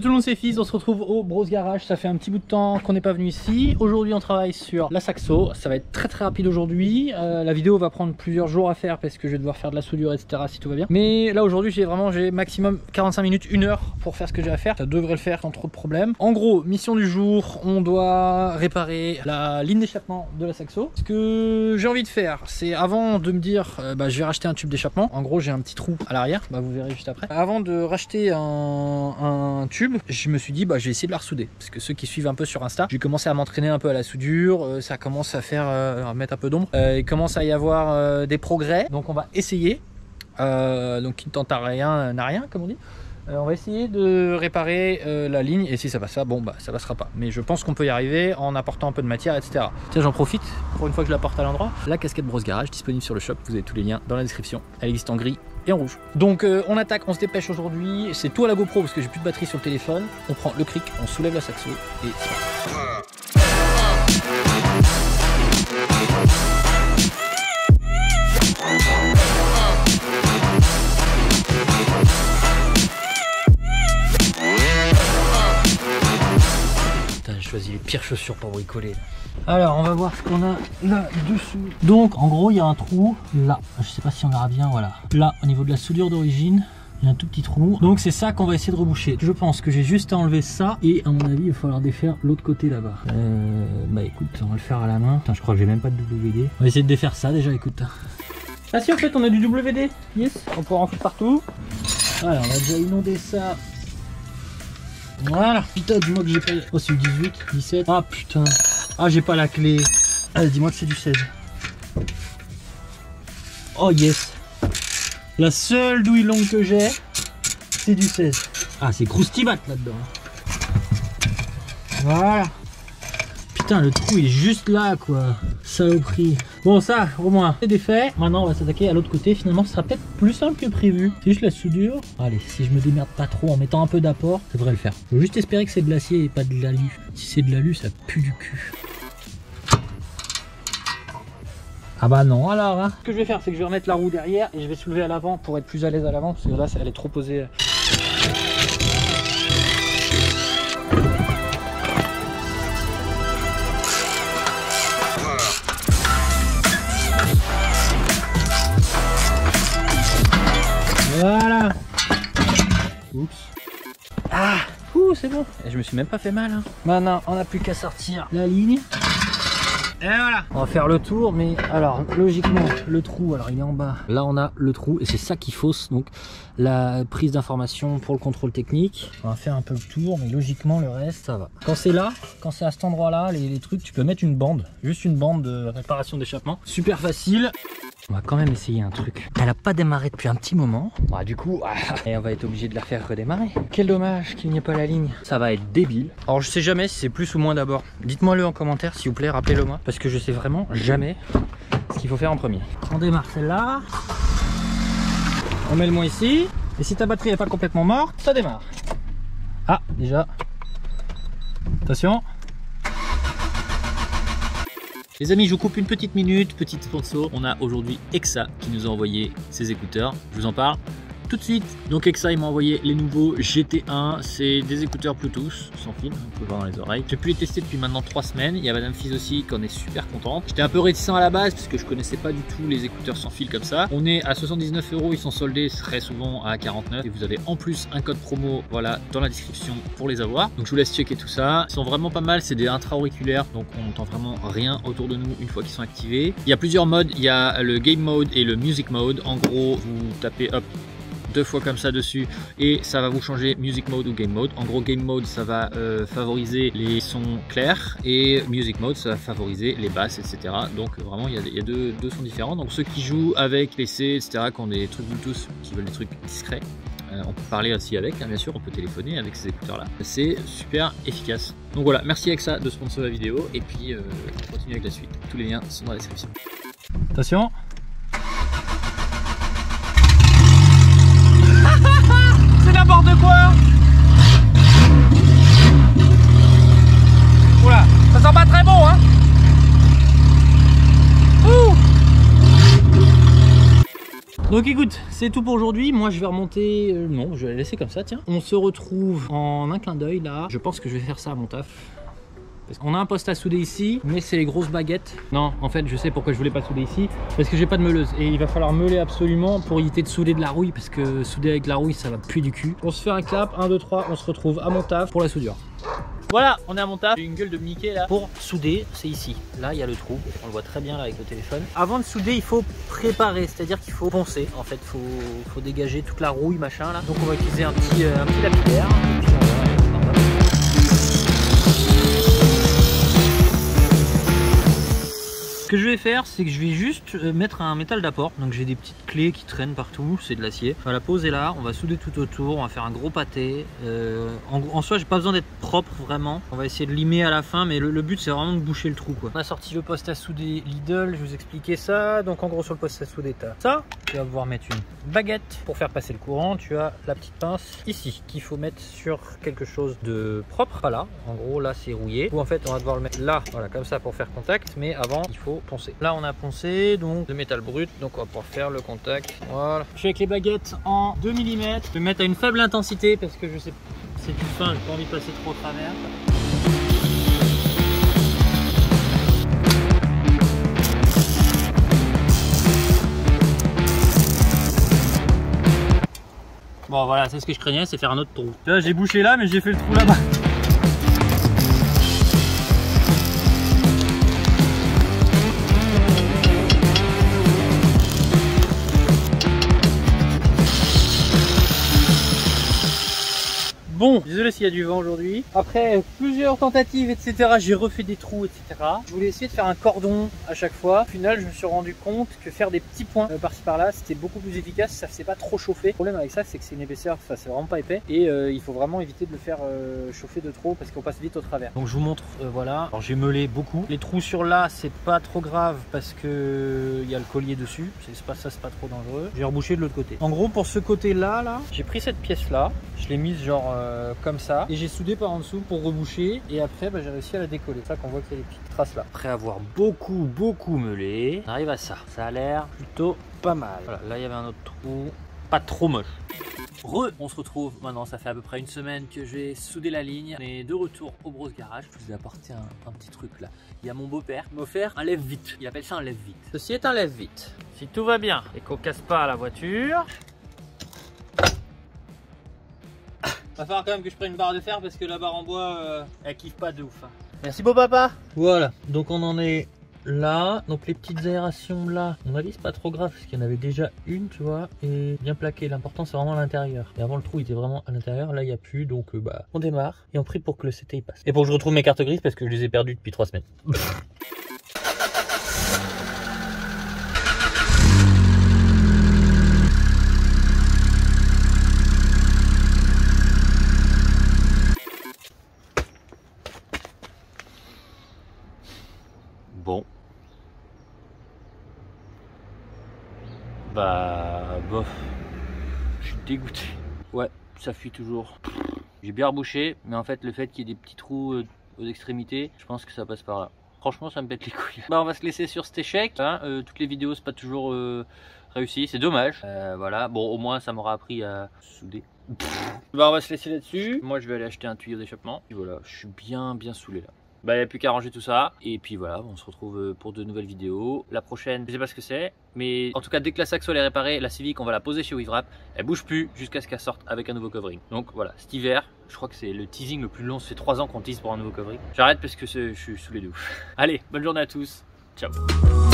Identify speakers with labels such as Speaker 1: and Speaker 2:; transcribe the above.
Speaker 1: tout le monde, c'est Fils, on se retrouve au Bros Garage. Ça fait un petit bout de temps qu'on n'est pas venu ici. Aujourd'hui on travaille sur la Saxo, ça va être très rapide aujourd'hui. La vidéo va prendre plusieurs jours à faire parce que je vais devoir faire de la soudure, etc. si tout va bien. Mais là aujourd'hui j'ai maximum 45 minutes, 1 heure pour faire ce que j'ai à faire. Ça devrait le faire sans trop de problèmes. En gros, mission du jour, on doit réparer la ligne d'échappement de la Saxo. Ce que j'ai envie de faire, c'est avant de me dire je vais racheter un tube d'échappement. En gros j'ai un petit trou à l'arrière, vous verrez juste après. Avant de racheter un tube, je me suis dit je vais essayer de la ressouder. Parce que ceux qui suivent un peu sur Insta, j'ai commencé à m'entraîner un peu à la soudure. Ça commence à faire à mettre un peu d'ombre. Il commence à y avoir des progrès. Donc on va essayer. Donc qui ne tente à rien n'a rien, comme on dit. On va essayer de réparer la ligne et si ça passe ça, ça passera pas. Mais je pense qu'on peut y arriver en apportant un peu de matière, etc. Tiens, j'en profite pour une fois que je la porte à l'endroit. La casquette Bros Garage disponible sur le shop, vous avez tous les liens dans la description. Elle existe en gris et en rouge. Donc on attaque, on se dépêche aujourd'hui. C'est tout à la GoPro parce que j'ai plus de batterie sur le téléphone. On prend le cric, on soulève la Saxo et c'est parti. J'ai choisi les pires chaussures pour bricoler. Alors on va voir ce qu'on a là dessous. Donc en gros il y a un trou là, je sais pas si on verra bien, voilà. Là au niveau de la soudure d'origine, il y a un tout petit trou. Donc c'est ça qu'on va essayer de reboucher. Je pense que j'ai juste à enlever ça et à mon avis il va falloir défaire l'autre côté là-bas. Écoute, on va le faire à la main. Putain, je crois que j'ai même pas de WD. On va essayer de défaire ça déjà, écoute. Ah si, en fait on a du WD. Yes, on pourra en foutre partout. Voilà, on a déjà inondé ça. Voilà, putain, dis-moi que j'ai pas... Oh, c'est du 18, 17. Ah putain. Ah, j'ai pas la clé. Ah, dis-moi que c'est du 16. Oh yes. La seule douille longue que j'ai, c'est du 16. Ah, c'est Croustibat là-dedans. Voilà. Putain, le trou il est juste là, quoi. Saloperie. Bon, ça, au moins, c'est défait. Maintenant, on va s'attaquer à l'autre côté. Finalement, ce sera peut-être plus simple que prévu. C'est juste la soudure. Allez, si je me démerde pas trop en mettant un peu d'apport, ça devrait le faire. Faut juste espérer que c'est de l'acier et pas de l'alu. Si c'est de l'alu, ça pue du cul. Ah bah non, alors, hein. Ce que je vais faire, c'est que je vais remettre la roue derrière et je vais soulever à l'avant pour être plus à l'aise à l'avant. Parce que là, elle est trop posée. Voilà. Oups. Ah, c'est bon. Et je me suis même pas fait mal. Hein. Maintenant, on n'a plus qu'à sortir la ligne. Et voilà. On va faire le tour, mais alors logiquement le trou, alors il est en bas. Là on a le trou et c'est ça qui fausse donc la prise d'information pour le contrôle technique. On va faire un peu le tour, mais logiquement le reste ça va. Quand c'est là, quand c'est à cet endroit-là, les trucs, tu peux mettre une bande, juste une bande de réparation d'échappement. Super facile. On va quand même essayer un truc. Elle a pas démarré depuis un petit moment. Du coup, et on va être obligé de la faire redémarrer. Quel dommage qu'il n'y ait pas la ligne. Ça va être débile. Alors je sais jamais si c'est plus ou moins d'abord. Dites-moi le en commentaire s'il vous plaît, rappelez-le moi. Parce que je sais vraiment jamais ce qu'il faut faire en premier. On démarre celle-là. On met le moins ici. Et si ta batterie n'est pas complètement morte, ça démarre. Ah, déjà. Attention. Les amis, je vous coupe une petite minute, petite sponsor. On a aujourd'hui Exa qui nous a envoyé ses écouteurs. Je vous en parle tout de suite. Donc Exa, il m'a envoyé les nouveaux GT1. C'est des écouteurs Bluetooth sans fil, on peut voir dans les oreilles. J'ai pu les tester depuis maintenant 3 semaines. Il y a Madame Fils aussi qui en est super contente. J'étais un peu réticent à la base parce que je connaissais pas du tout les écouteurs sans fil comme ça. On est à 79 €, ils sont soldés très souvent à 49 et vous avez en plus un code promo voilà dans la description pour les avoir. Donc je vous laisse checker tout ça. Ils sont vraiment pas mal, c'est des intra-auriculaires donc on n'entend vraiment rien autour de nous une fois qu'ils sont activés. Il y a plusieurs modes, il y a le game mode et le music mode. En gros, vous tapez hop 2 fois comme ça dessus et ça va vous changer music mode ou game mode. En gros, game mode ça va favoriser les sons clairs et music mode ça va favoriser les basses, etc. Donc vraiment il y a deux sons différents. Donc ceux qui jouent avec PC, etc., qui ont des trucs Bluetooth, qui veulent des trucs discrets, on peut parler aussi avec, hein, bien sûr, on peut téléphoner avec ces écouteurs là. C'est super efficace. Donc voilà, merci Exa de sponsor la vidéo et puis on continue avec la suite. Tous les liens sont dans la description. Attention. C'est n'importe quoi. Oula, ça sent pas très bon, hein. Donc écoute, c'est tout pour aujourd'hui. Moi je vais remonter, non je vais la laisser comme ça, tiens. On se retrouve en un clin d'œil là. Je pense que je vais faire ça à mon taf. Parce qu'on a un poste à souder ici, mais c'est les grosses baguettes. Non, en fait, je sais pourquoi je voulais pas souder ici. Parce que j'ai pas de meuleuse. Et il va falloir meuler absolument pour éviter de souder de la rouille. Parce que souder avec la rouille, ça va puer du cul. On se fait un clap, 1, 2, 3, on se retrouve à mon taf pour la soudure. Voilà, on est à mon taf. J'ai une gueule de Mickey là. Pour souder, c'est ici. Là, il y a le trou. On le voit très bien là avec le téléphone. Avant de souder, il faut préparer. C'est-à-dire qu'il faut poncer. En fait, faut dégager toute la rouille, machin là. Donc on va utiliser un petit lapidaire. Et puis on va... Ce que je vais faire, c'est que je vais juste mettre un métal d'apport. Donc j'ai des petites clés qui traînent partout, c'est de l'acier. On va la poser là, on va souder tout autour, on va faire un gros pâté. En soi, j'ai pas besoin d'être propre vraiment. On va essayer de limer à la fin, mais le but c'est vraiment de boucher le trou quoi. On a sorti le poste à souder Lidl, je vous expliquais ça. Donc en gros sur le poste à souder, t'as ça. Tu vas pouvoir mettre une baguette pour faire passer le courant. Tu as la petite pince ici qu'il faut mettre sur quelque chose de propre. Pas là, en gros là c'est rouillé. Ou en fait on va devoir le mettre là, voilà comme ça pour faire contact. Mais avant il faut poncer. Là on a poncé donc le métal brut, donc on va pouvoir faire le contact. Voilà. Je suis avec les baguettes en 2 mm. Je vais mettre à une faible intensité parce que je sais c'est du fin, j'ai pas envie de passer trop au travers. Bon voilà, c'est ce que je craignais, c'est faire un autre trou. Là j'ai bouché là mais j'ai fait le trou là-bas. Bon, désolé s'il y a du vent aujourd'hui. Après plusieurs tentatives, etc., j'ai refait des trous, etc. Je voulais essayer de faire un cordon à chaque fois. Au final, je me suis rendu compte que faire des petits points par-ci par-là, c'était beaucoup plus efficace. Ça ne s'est pas trop chauffé. Le problème avec ça, c'est que c'est une épaisseur, ça c'est vraiment pas épais. Et il faut vraiment éviter de le faire chauffer de trop parce qu'on passe vite au travers. Donc je vous montre, voilà. Alors j'ai meulé beaucoup. Les trous sur là, c'est pas trop grave parce que il y a le collier dessus. C'est pas ça, c'est pas trop dangereux. J'ai rebouché de l'autre côté. En gros, pour ce côté-là, j'ai pris cette pièce-là. Je l'ai mise genre comme ça et j'ai soudé par en dessous pour reboucher et après j'ai réussi à la décoller. C'est ça qu'on voit qu'il y a des petites traces là. Après avoir beaucoup meulé, on arrive à ça. Ça a l'air plutôt pas mal. Voilà, là il y avait un autre trou, pas trop moche. On se retrouve maintenant, ça fait à peu près une semaine que j'ai soudé la ligne. On est de retour au Bros Garage. Je vous ai apporté un petit truc là. Il y a mon beau-père qui m'a offert un lève-vite. Il appelle ça un lève-vite. Ceci est un lève-vite. Si tout va bien et qu'on casse pas la voiture. Va falloir quand même que je prenne une barre de fer parce que la barre en bois elle kiffe pas de ouf. Hein. Merci beau papa. Voilà, donc on en est là. Donc les petites aérations là, à mon avis c'est pas trop grave parce qu'il y en avait déjà une, tu vois, et bien plaqué. L'important c'est vraiment l'intérieur. Et avant le trou il était vraiment à l'intérieur, là il n'y a plus, donc on démarre et on prie pour que le CTI passe. Et pour que je retrouve mes cartes grises parce que je les ai perdues depuis 3 semaines. Bon. Bah bof. Je suis dégoûté. Ouais, ça fuit toujours. J'ai bien rebouché, mais en fait le fait qu'il y ait des petits trous aux extrémités, je pense que ça passe par là. Franchement ça me pète les couilles. Bah on va se laisser sur cet échec. Hein, toutes les vidéos c'est pas toujours réussi, c'est dommage. Voilà, bon au moins ça m'aura appris à souder. Bah on va se laisser là-dessus. Moi je vais aller acheter un tuyau d'échappement. Et voilà, je suis bien saoulé là. Bah il n'y a plus qu'à ranger tout ça. Et puis voilà, on se retrouve pour de nouvelles vidéos. La prochaine, je sais pas ce que c'est. Mais en tout cas, dès que la Saxo est réparée, la Civic, on va la poser chez WeaveWrap. Elle bouge plus jusqu'à ce qu'elle sorte avec un nouveau covering. Donc voilà, cet hiver, je crois que c'est le teasing le plus long. Ça fait 3 ans qu'on tease pour un nouveau covering. J'arrête parce que je suis saoulé de ouf. Allez, bonne journée à tous. Ciao.